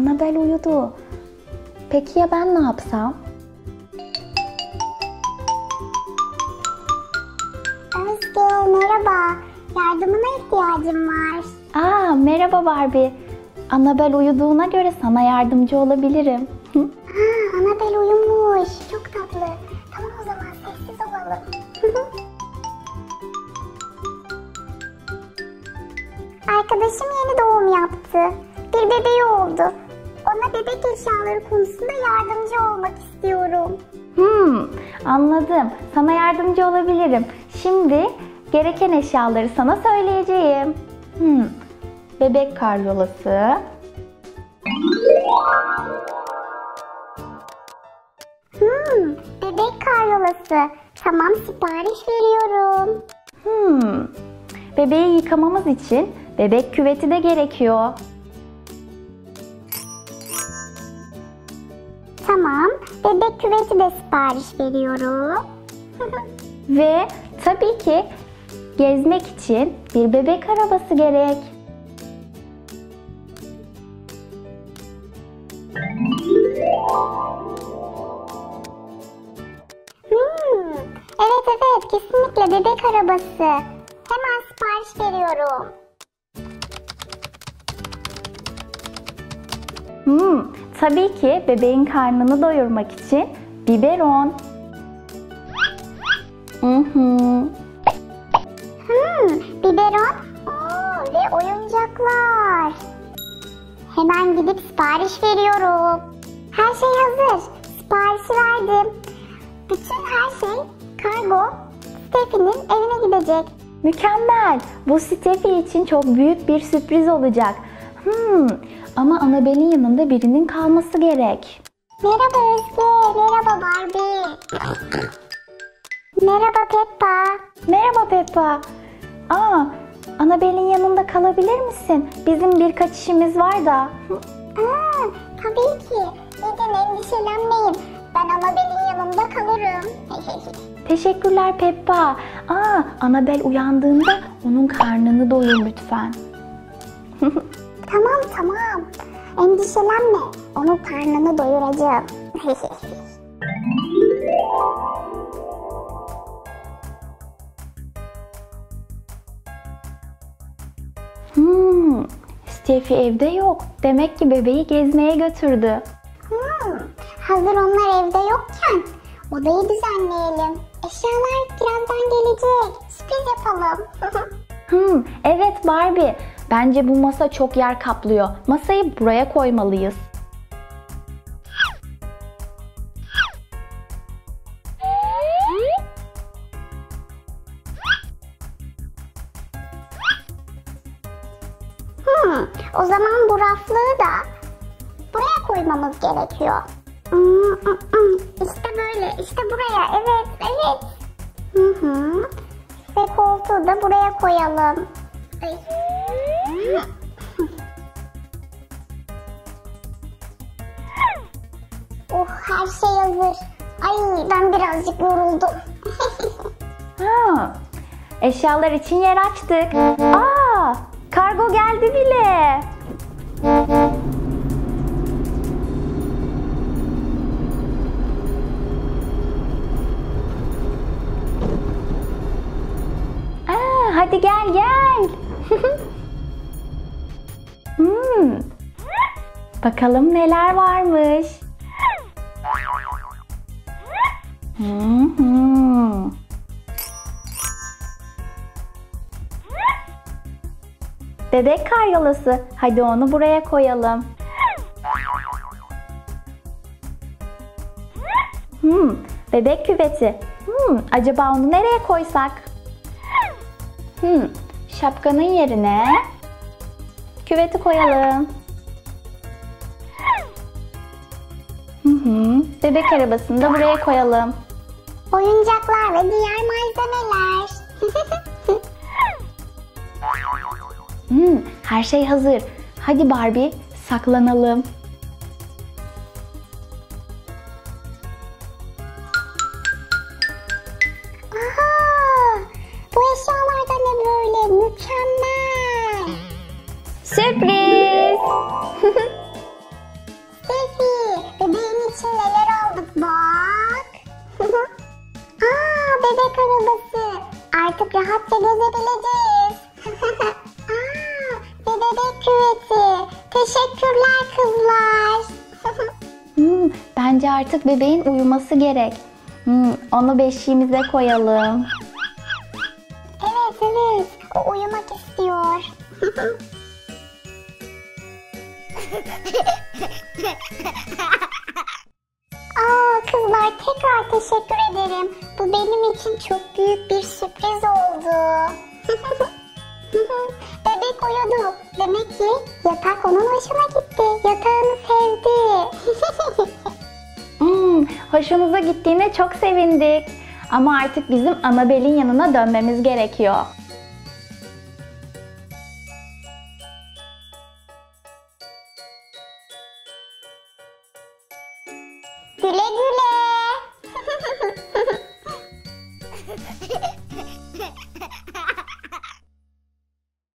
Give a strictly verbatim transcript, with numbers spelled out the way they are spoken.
Annabelle uyudu. Peki ya ben ne yapsam? Özge, merhaba. Yardımına ihtiyacım var. Aa, merhaba Barbie. Annabelle uyuduğuna göre sana yardımcı olabilirim. Ha, Annabelle uyumuş. Çok tatlı. Tamam o zaman sessiz olalım. Arkadaşım yeni doğum yaptı. Bir bebeği oldu. Ona bebek eşyaları konusunda yardımcı olmak istiyorum. Hmm, anladım. Sana yardımcı olabilirim. Şimdi gereken eşyaları sana söyleyeceğim. Hmm, bebek karyolası. Hmm, bebek karyolası. Tamam, sipariş veriyorum. Hmm, bebeği yıkamamız için bebek küveti de gerekiyor. Tamam, bebek küveti de sipariş veriyorum. Ve tabii ki gezmek için bir bebek arabası gerek. Hmm, evet evet, kesinlikle bebek arabası. Hemen sipariş veriyorum. Hmm, tabii ki bebeğin karnını doyurmak için biberon. Hı hı. Hmm, biberon Oo, ve oyuncaklar. Hemen gidip sipariş veriyorum. Her şey hazır. Siparişi verdim. Bütün her şey kargo Steffi'nin evine gidecek. Mükemmel. Bu Steffi için çok büyük bir sürpriz olacak. Hmm, ama Annabelle'in yanında birinin kalması gerek. Merhaba Özge, merhaba Barbie. Merhaba Peppa. Merhaba Peppa. Aa, Annabelle'in yanında kalabilir misin? Bizim birkaç işimiz var da. Aa, tabii ki. Gidin, endişelenmeyin. Ben Annabelle'in yanında kalırım. Teşekkürler Peppa. Aa, Annabelle uyandığında onun karnını doyur lütfen. Tamam tamam. Endişelenme. Onun karnını doyuracağım. Hmm, Steffi evde yok. Demek ki bebeği gezmeye götürdü. Hmm, hazır onlar evde yokken odayı düzenleyelim. Eşyalar birazdan gelecek. Sürpriz yapalım. Hmm, evet Barbie. Bence bu masa çok yer kaplıyor. Masayı buraya koymalıyız. Hmm, o zaman bu raflığı da buraya koymamız gerekiyor. Hmm, hmm, hmm. İşte böyle, işte buraya. Evet, evet. Hı hı. Ve koltuğu da buraya koyalım. Ay. Oh, her şey hazır. Ay, ben birazcık yoruldum. Ha, eşyalar için yer açtık. Aa, kargo geldi bile. Aa, hadi gel gel. hmm. Bakalım neler varmış. Hı hı. Bebek karyolası. Hadi onu buraya koyalım. Hmm, bebek küveti. Hmm, acaba onu nereye koysak? Hmm, şapkanın yerine küveti koyalım. Hı hı, bebek arabasını da buraya koyalım. Oyuncaklar ve diğer malzemeler. Hmm, her şey hazır. Hadi Barbie, saklanalım. Aha! Bu eşyalar da ne böyle? Mükemmel. Sürpriz! artık rahatça gezebileceğiz. Aa, bir bebek küveti. Teşekkürler kızlar. Hmm, bence artık bebeğin uyuması gerek. Hmm, onu beşiğimize koyalım. Evet evet, o uyumak istiyor. Aa kızlar, tekrar teşekkür ederim. Bu benim için çok büyük bir sürpriz oldu. Bebek uyudu. Demek ki yatak onun hoşuna gitti. Yatağını sevdi. Hmm, hoşunuza gittiğine çok sevindik. Ama artık bizim Annabelle'in yanına dönmemiz gerekiyor. Güle güle.